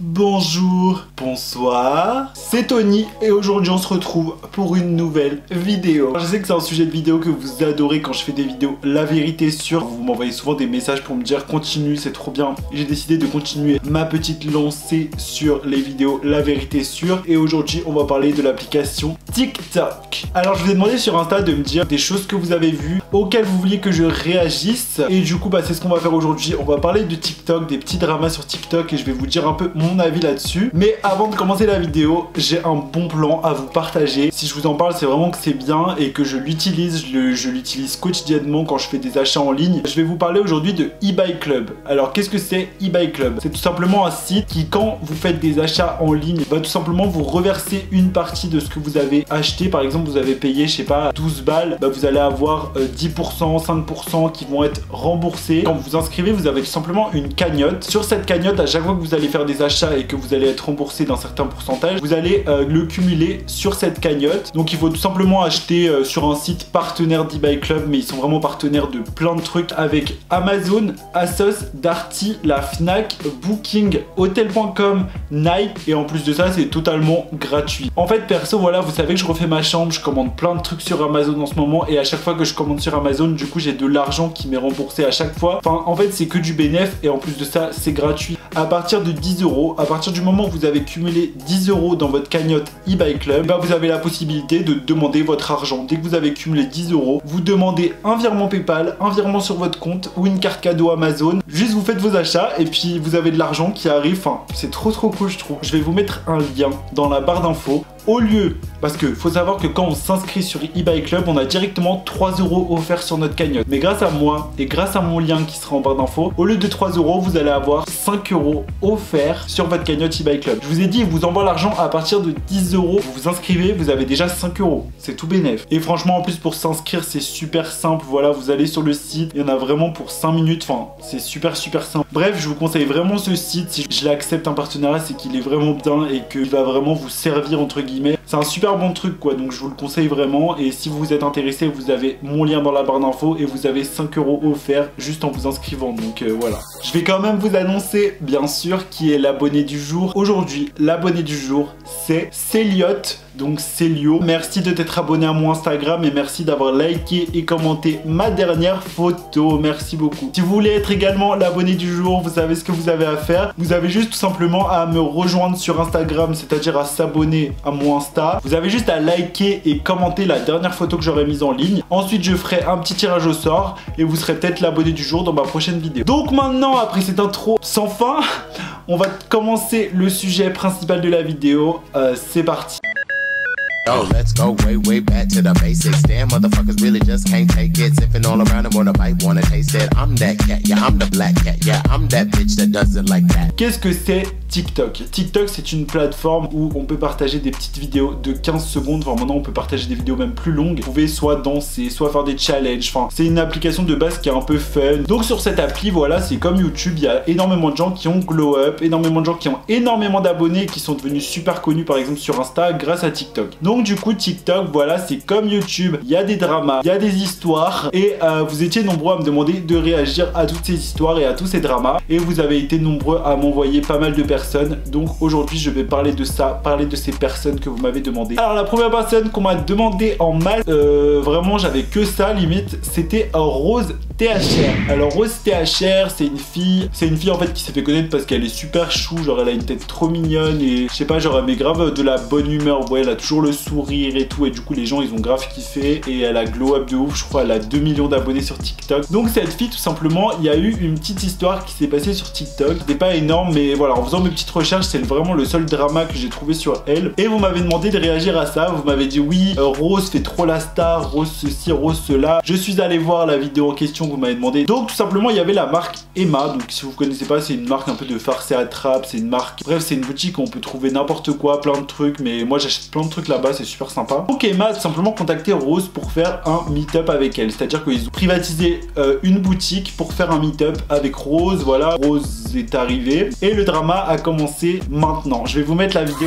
Bonjour, bonsoir, c'est Tony et aujourd'hui on se retrouve pour une nouvelle vidéo. Je sais que c'est un sujet de vidéo que vous adorez quand je fais des vidéos la vérité sûre. Vous m'envoyez souvent des messages pour me dire continue, c'est trop bien. J'ai décidé de continuer ma petite lancée sur les vidéos la vérité sûre et aujourd'hui on va parler de l'application TikTok. Alors je vous ai demandé sur Insta de me dire des choses que vous avez vues, auxquelles vous vouliez que je réagisse et du coup c'est ce qu'on va faire aujourd'hui. On va parler de TikTok, des petits dramas sur TikTok et je vais vous dire un peu mon avis là-dessus. Mais avant de commencer la vidéo, j'ai un bon plan à vous partager. Si je vous en parle, c'est vraiment que c'est bien et que je l'utilise. Je l'utilise quotidiennement quand je fais des achats en ligne. Je vais vous parler aujourd'hui de eBay Club. Alors qu'est-ce que c'est eBay Club? C'est tout simplement un site qui, quand vous faites des achats en ligne, va tout simplement vous reverser une partie de ce que vous avez acheté. Par exemple, vous avez payé, je sais pas, 12 balles, vous allez avoir 10%, 5% qui vont être remboursés. Quand vous vous inscrivez, vous avez tout simplement une cagnotte. Sur cette cagnotte, à chaque fois que vous allez faire des achats et que vous allez être remboursé d'un certain pourcentage, vous allez le cumuler sur cette cagnotte. Donc il faut tout simplement acheter sur un site partenaire d'eBay Club, mais ils sont vraiment partenaires de plein de trucs avec Amazon, Asos, Darty, la Fnac, Booking, Hotel.com, Nike et en plus de ça c'est totalement gratuit. En fait perso voilà, vous savez que je refais ma chambre, je commande plein de trucs sur Amazon en ce moment et à chaque fois que je commande sur Amazon, du coup j'ai de l'argent qui m'est remboursé à chaque fois. Enfin en fait c'est que du bénéf et en plus de ça c'est gratuit. À partir de 10 €, à partir du moment où vous avez cumulé 10 € dans votre cagnotte eBay Club, vous avez la possibilité de demander votre argent. Dès que vous avez cumulé 10 €, vous demandez un virement PayPal, un virement sur votre compte ou une carte cadeau Amazon. Juste vous faites vos achats et puis vous avez de l'argent qui arrive. Enfin, c'est trop cool je trouve. Je vais vous mettre un lien dans la barre d'infos. Au lieu, parce que faut savoir que quand on s'inscrit sur eBay Club, on a directement 3 € offerts sur notre cagnotte. Mais grâce à moi et grâce à mon lien qui sera en barre d'infos, au lieu de 3 €, vous allez avoir 5 € offerts sur votre cagnotte eBay Club. Je vous ai dit, il vous envoie l'argent à partir de 10 €. Vous vous inscrivez, vous avez déjà 5 €. C'est tout bénef. Et franchement, en plus pour s'inscrire, c'est super simple. Voilà, vous allez sur le site, il y en a vraiment pour 5 minutes. Enfin, c'est super simple. Bref, je vous conseille vraiment ce site. Si je l'accepte un partenariat, c'est qu'il est vraiment bien et qu'il va vraiment vous servir entre guillemets. C'est un super bon truc quoi, donc je vous le conseille vraiment. Et si vous êtes intéressé, vous avez mon lien dans la barre d'infos et vous avez 5 € offerts juste en vous inscrivant. Donc voilà. Je vais quand même vous annoncer bien sûr qui est l'abonné du jour. Aujourd'hui, l'abonné du jour c'est Céliotte. Donc Célio, merci de t'être abonné à mon Instagram et merci d'avoir liké et commenté ma dernière photo. Merci beaucoup. Si vous voulez être également l'abonné du jour, vous savez ce que vous avez à faire. Vous avez juste tout simplement à me rejoindre sur Instagram, c'est-à-dire à s'abonner à mon Insta. Vous avez juste à liker et commenter la dernière photo que j'aurai mise en ligne. Ensuite, je ferai un petit tirage au sort et vous serez peut-être l'abonné du jour dans ma prochaine vidéo. Donc maintenant, après cette intro sans fin, on va commencer le sujet principal de la vidéo. C'est parti. Yo, let's go way back to the basics. Damn, motherfuckers really just can't take it. Sipping all around them, wanna bite, wanna taste it. I'm that cat, yeah, I'm the black cat, yeah, I'm that bitch that does it like that. Qu'est-ce que c'est TikTok? TikTok, c'est une plateforme où on peut partager des petites vidéos de 15 secondes. Enfin, maintenant, on peut partager des vidéos même plus longues. Vous pouvez soit danser, soit faire des challenges. Enfin, c'est une application de base qui est un peu fun. Donc, sur cette appli, voilà, c'est comme YouTube. Il y a énormément de gens qui ont glow up, énormément de gens qui ont énormément d'abonnés, qui sont devenus super connus, par exemple, sur Insta grâce à TikTok. Donc, du coup, TikTok, voilà, c'est comme YouTube. Il y a des dramas, il y a des histoires. Et vous étiez nombreux à me demander de réagir à toutes ces histoires et à tous ces dramas. Et vous avez été nombreux à m'envoyer pas mal de personnes. Donc aujourd'hui je vais parler de ça, parler de ces personnes que vous m'avez demandé. Alors la première personne qu'on m'a demandé en masse, vraiment j'avais que ça limite, c'était Rose THR. Alors Rose THR, c'est une fille en fait qui s'est fait connaître parce qu'elle est super chou, genre elle a une tête trop mignonne et je sais pas, genre elle met grave de la bonne humeur, ouais, elle a toujours le sourire et tout et du coup les gens ils ont grave kiffé et elle a glow up de ouf, je crois elle a 2 millions d'abonnés sur TikTok. Donc cette fille tout simplement, il y a eu une petite histoire qui s'est passée sur TikTok, c'était pas énorme mais voilà, en faisant mes petites recherches, c'est vraiment le seul drama que j'ai trouvé sur elle et vous m'avez demandé de réagir à ça, vous m'avez dit oui, Rose fait trop la star, Rose ceci, Rose cela. Je suis allé voir la vidéo en question que vous m'avez demandé. Donc tout simplement il y avait la marque Emma, donc si vous connaissez pas c'est une marque un peu de farce et attrape, c'est une marque, bref c'est une boutique où on peut trouver n'importe quoi, plein de trucs, mais moi j'achète plein de trucs là-bas, c'est super sympa. Donc Emma a tout simplement contacté Rose pour faire un meet-up avec elle, c'est à dire qu'ils ont privatisé une boutique pour faire un meet-up avec Rose. Voilà, Rose est arrivée et le drama a commencé maintenant. Je vais vous mettre la vidéo.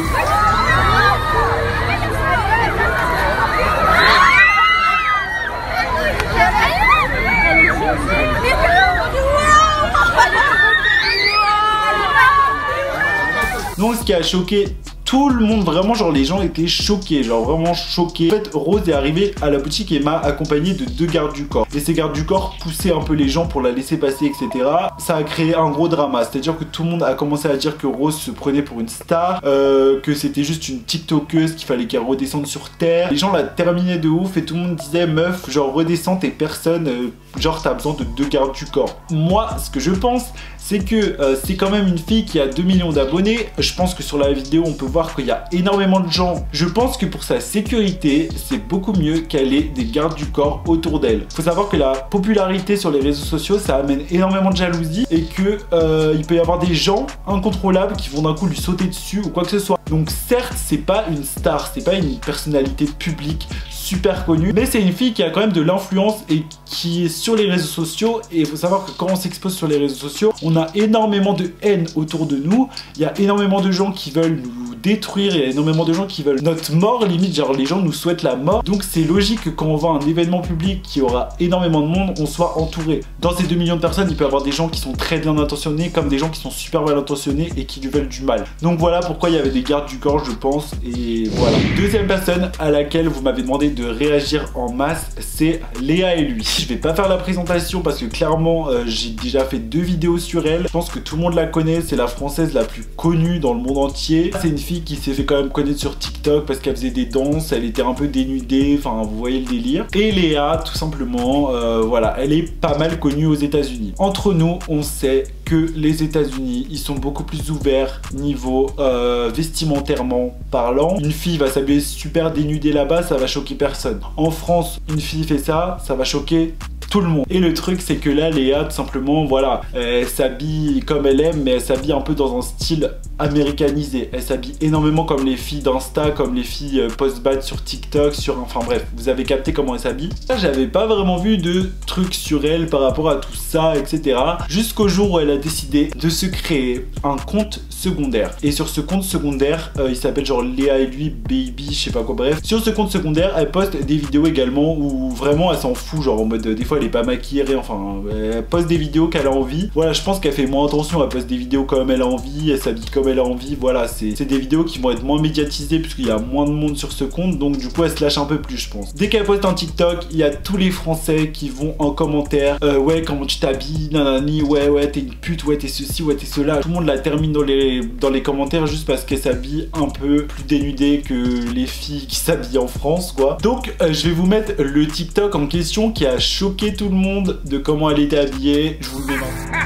Donc ce qui a choqué tout le monde, vraiment, genre les gens étaient choqués, genre vraiment choqués. En fait, Rose est arrivée à la boutique et m'a accompagné de 2 gardes du corps. Et ces gardes du corps poussaient un peu les gens pour la laisser passer, etc. Ça a créé un gros drama, c'est-à-dire que tout le monde a commencé à dire que Rose se prenait pour une star, que c'était juste une tiktokeuse, qu'il fallait qu'elle redescende sur terre. Les gens la terminaient de ouf et tout le monde disait meuf, genre redescends, t'es personne, genre t'as besoin de 2 gardes du corps. Moi, ce que je pense, c'est que c'est quand même une fille qui a 2 millions d'abonnés. Je pense que sur la vidéo, on peut voir qu'il y a énormément de gens. Je pense que pour sa sécurité, c'est beaucoup mieux qu'elle ait des gardes du corps autour d'elle. Faut savoir que la popularité sur les réseaux sociaux, ça amène énormément de jalousie et que il peut y avoir des gens incontrôlables qui vont d'un coup lui sauter dessus ou quoi que ce soit. Donc certes, c'est pas une star, c'est pas une personnalité publique super connue, mais c'est une fille qui a quand même de l'influence et qui est sur les réseaux sociaux. Et il faut savoir que quand on s'expose sur les réseaux sociaux, on a énormément de haine autour de nous. Il y a énormément de gens qui veulent nous détruire, il y a énormément de gens qui veulent notre mort, limite, genre les gens nous souhaitent la mort. Donc c'est logique que quand on va à un événement public qui aura énormément de monde, on soit entouré. Dans ces 2 millions de personnes, il peut y avoir des gens qui sont très bien intentionnés comme des gens qui sont super mal intentionnés et qui lui veulent du mal. Donc voilà pourquoi il y avait des gardes du corps, je pense. Et voilà. Deuxième personne à laquelle vous m'avez demandé de réagir en masse, c'est Léa et lui. Je vais pas faire la présentation parce que clairement j'ai déjà fait 2 vidéos sur elle. Je pense que tout le monde la connaît, c'est la française la plus connue dans le monde entier. C'est une fille qui s'est fait quand même connaître sur TikTok parce qu'elle faisait des danses, elle était un peu dénudée, enfin vous voyez le délire. Et Léa, tout simplement, voilà, elle est pas mal connue aux États-Unis. Entre nous, on sait que les États-Unis, ils sont beaucoup plus ouverts niveau vestimentairement parlant. Une fille va s'habiller super dénudée là-bas, ça va choquer personne. En France, une fille fait ça, ça va choquer tout le monde. Et le truc, c'est que là, Léa, tout simplement, voilà, elle s'habille comme elle aime, mais elle s'habille un peu dans un style américanisé. Elle s'habille énormément comme les filles d'Insta, comme les filles post-bad sur TikTok, enfin bref, vous avez capté comment elle s'habille. J'avais pas vraiment vu de trucs sur elle par rapport à tout ça, etc. Jusqu'au jour où elle a décidé de se créer un compte secondaire. Et sur ce compte secondaire, il s'appelle genre Léa et lui, baby, je sais pas quoi, bref. Sur ce compte secondaire, elle poste des vidéos également où vraiment elle s'en fout, genre en mode des fois elle est pas maquillée, enfin elle poste des vidéos qu'elle a envie. Voilà, je pense qu'elle fait moins attention, elle poste des vidéos comme elle a envie, elle s'habille comme elle a envie. Voilà, c'est des vidéos qui vont être moins médiatisées puisqu'il y a moins de monde sur ce compte, donc du coup elle se lâche un peu plus, je pense. Dès qu'elle poste un TikTok, il y a tous les Français qui vont en commentaire, ouais, comment tu t'habilles, nanani, ouais t'es une pute, ouais t'es ceci, ouais t'es cela. Tout le monde la termine dans les commentaires juste parce qu'elle s'habille un peu plus dénudée que les filles qui s'habillent en France, quoi. Donc je vais vous mettre le TikTok en question qui a choqué tout le monde de comment elle était habillée. Je vous le mets maintenant.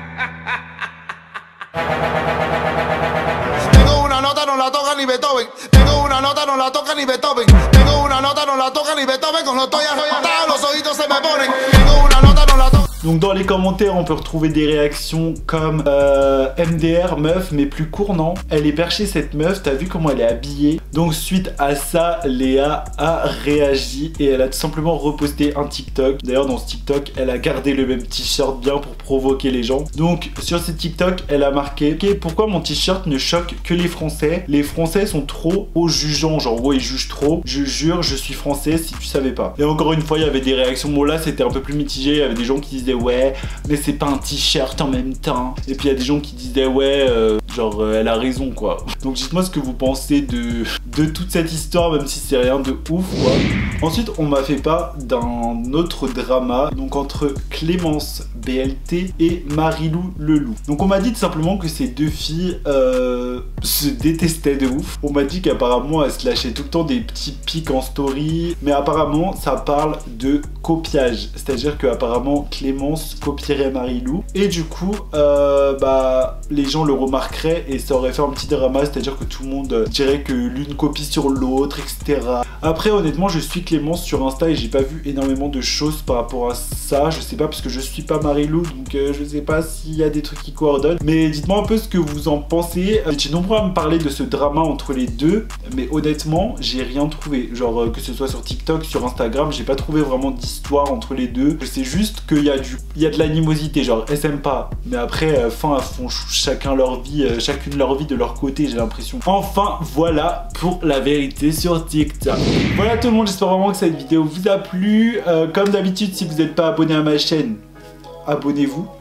Tengo una nota, no la toca ni Beethoven. Tengo una nota, no la toca ni Beethoven. Tengo una nota, no la toca ni Beethoven. Cuando estoy arrebatado, los ojitos se me ponen. Tengo una nota, no la toca. Donc dans les commentaires, on peut retrouver des réactions comme MDR, meuf, mais plus court, non? Elle est perchée cette meuf, t'as vu comment elle est habillée? Donc suite à ça, Léa a réagi et elle a tout simplement reposté un TikTok. D'ailleurs dans ce TikTok, elle a gardé le même t-shirt bien pour provoquer les gens. Donc sur ce TikTok, elle a marqué ok, pourquoi mon t-shirt ne choque que les Français? Les Français sont trop au jugeant, genre ouais ils jugent trop. Je jure, je suis français si tu savais pas. Et encore une fois, il y avait des réactions, bon là c'était un peu plus mitigé, il y avait des gens qui disaient ouais mais c'est pas un t-shirt en même temps, et puis il y a des gens qui disaient ouais genre elle a raison quoi. Donc dites-moi ce que vous pensez de toute cette histoire, même si c'est rien de ouf quoi. Ensuite on m'a fait part d'un autre drama, donc entre Clémence BLT et Marilou Leloup. Donc on m'a dit tout simplement que ces deux filles se détestaient de ouf. On m'a dit qu'apparemment elles se lâchaient tout le temps des petits pics en story, mais apparemment ça parle de copiage, c'est-à-dire que apparemment Clémence copierait Marilou et du coup bah les gens le remarqueraient et ça aurait fait un petit drama, c'est-à-dire que tout le monde dirait que l'une copie sur l'autre, etc. Après honnêtement je suis Clémence sur Insta et j'ai pas vu énormément de choses par rapport à ça, je sais pas parce que je suis pas Marilou, donc je sais pas s'il y a des trucs qui coordonnent, mais dites-moi un peu ce que vous en pensez. J'ai nombreux à me parler de ce drama entre les deux, mais honnêtement j'ai rien trouvé, genre que ce soit sur TikTok, sur Instagram, j'ai pas trouvé vraiment d'histoire entre les deux. Je sais juste qu'il y a de l'animosité, genre elles s'aiment pas, mais après fin elles font chacune leur vie de leur côté, j'ai l'impression. Enfin voilà pour la vérité sur TikTok. Voilà tout le monde, j'espère vraiment que cette vidéo vous a plu. Comme d'habitude, si vous n'êtes pas abonné à ma chaîne, abonnez-vous.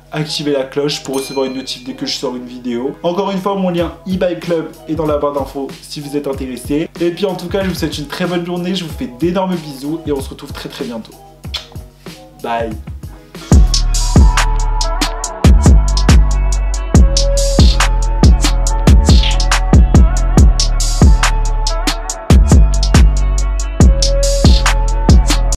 activez la cloche pour recevoir une notif dès que je sors une vidéo. Encore une fois, mon lien eBay Club est dans la barre d'infos si vous êtes intéressé. Et puis en tout cas, je vous souhaite une très bonne journée, je vous fais d'énormes bisous et on se retrouve très bientôt. Bye.